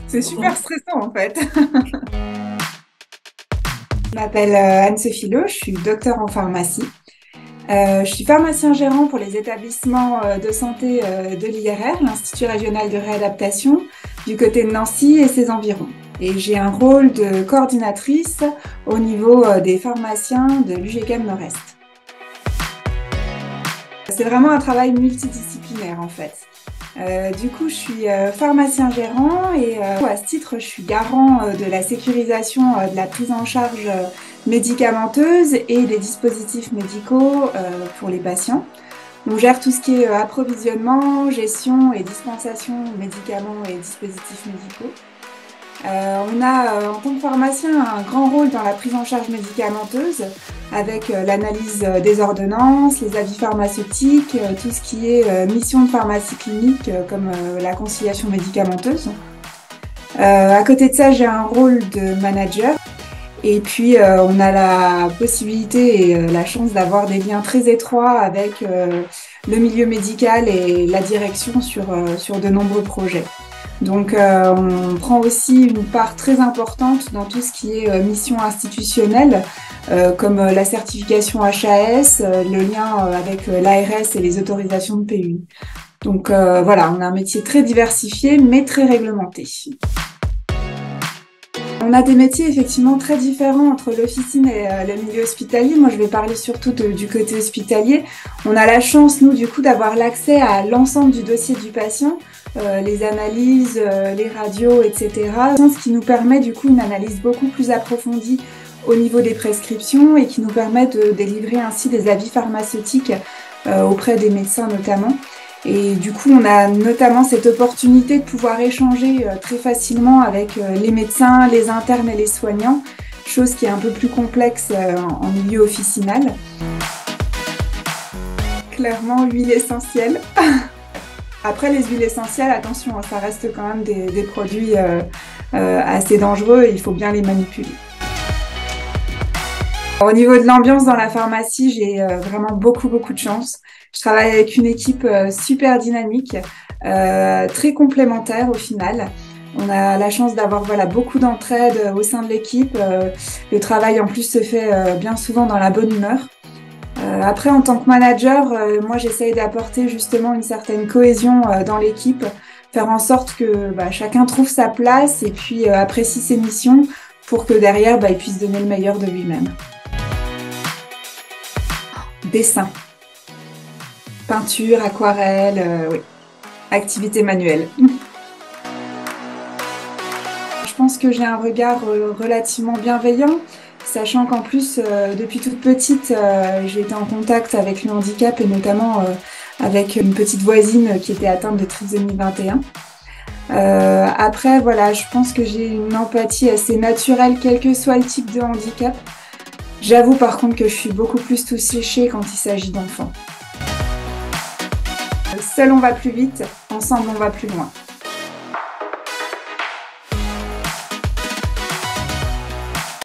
C'est super stressant en fait. Je m'appelle Anne-Sophie Lo, je suis docteure en pharmacie. Je suis pharmacien gérant pour les établissements de santé de l'IRR, l'Institut régional de réadaptation, du côté de Nancy et ses environs. Et j'ai un rôle de coordinatrice au niveau des pharmaciens de l'UGKM Nord-Est. C'est vraiment un travail multidisciplinaire en fait. Du coup, je suis pharmacien gérant et à ce titre, je suis garant de la sécurisation de la prise en charge médicamenteuse et des dispositifs médicaux pour les patients. On gère tout ce qui est approvisionnement, gestion et dispensation de médicaments et dispositifs médicaux. On a, en tant que pharmacien, un grand rôle dans la prise en charge médicamenteuse avec l'analyse des ordonnances, les avis pharmaceutiques, tout ce qui est mission de pharmacie clinique comme la conciliation médicamenteuse. À côté de ça, j'ai un rôle de manager et puis on a la possibilité et la chance d'avoir des liens très étroits avec le milieu médical et la direction sur de nombreux projets. Donc on prend aussi une part très importante dans tout ce qui est mission institutionnelle, comme la certification HAS, le lien avec l'ARS et les autorisations de PUI. Donc voilà, on a un métier très diversifié mais très réglementé. On a des métiers effectivement très différents entre l'officine et le milieu hospitalier. Moi, je vais parler surtout du côté hospitalier. On a la chance, nous, du coup, d'avoir l'accès à l'ensemble du dossier du patient, les analyses, les radios, etc. Ce qui nous permet, du coup, une analyse beaucoup plus approfondie au niveau des prescriptions et qui nous permet de délivrer ainsi des avis pharmaceutiques auprès des médecins notamment. Et du coup, on a notamment cette opportunité de pouvoir échanger très facilement avec les médecins, les internes et les soignants, chose qui est un peu plus complexe en milieu officinal. Clairement, huile essentielle. Après, les huiles essentielles, attention, ça reste quand même des produits assez dangereux et il faut bien les manipuler. Au niveau de l'ambiance dans la pharmacie, j'ai vraiment beaucoup de chance. Je travaille avec une équipe super dynamique, très complémentaire au final. On a la chance d'avoir beaucoup d'entraide au sein de l'équipe. Le travail en plus se fait bien souvent dans la bonne humeur. Après, en tant que manager, moi j'essaye d'apporter justement une certaine cohésion dans l'équipe, faire en sorte que chacun trouve sa place et puis apprécie ses missions pour que derrière il puisse donner le meilleur de lui-même. Dessin, peinture, aquarelle, oui, activité manuelle. Je pense que j'ai un regard relativement bienveillant, sachant qu'en plus, depuis toute petite, j'ai été en contact avec le handicap et notamment avec une petite voisine qui était atteinte de trisomie 21. Après, voilà, je pense que j'ai une empathie assez naturelle, quel que soit le type de handicap. J'avoue par contre que je suis beaucoup plus touchée quand il s'agit d'enfants. Seul on va plus vite, ensemble on va plus loin.